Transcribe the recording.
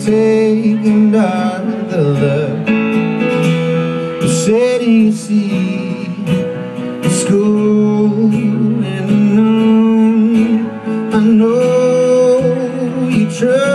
taken by the love, the setting sea, the school, and I know you trust.